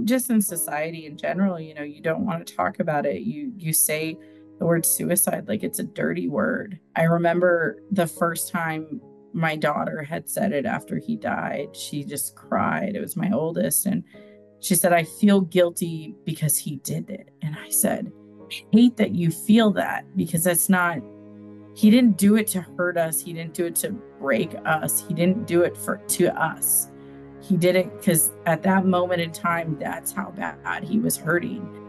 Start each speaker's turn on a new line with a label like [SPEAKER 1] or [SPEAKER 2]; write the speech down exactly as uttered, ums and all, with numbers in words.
[SPEAKER 1] just in society in general, you know, you don't want to talk about it. You you say the word suicide like it's a dirty word. I remember the first time my daughter had said it after he died, she just cried. It was my oldest, and she said, I feel guilty because he did it. And I said, I hate that you feel that because that's not, he didn't do it to hurt us. He didn't do it to break us. He didn't do it for to us. He did it because at that moment in time, that's how bad he was hurting.